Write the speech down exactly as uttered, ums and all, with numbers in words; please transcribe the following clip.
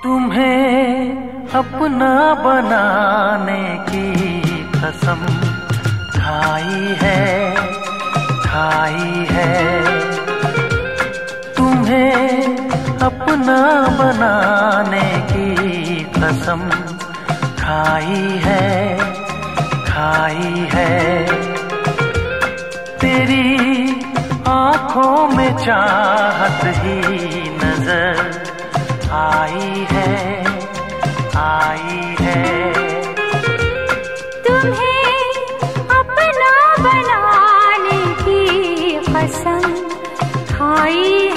तुम्हें अपना बनाने की कसम खाई है, खाई है। तुम्हें अपना बनाने की कसम खाई है, खाई है। तेरी आँखों में चाहत ही नजर आई है, आई है। तुम्हें अपना बनाने की कसम खाई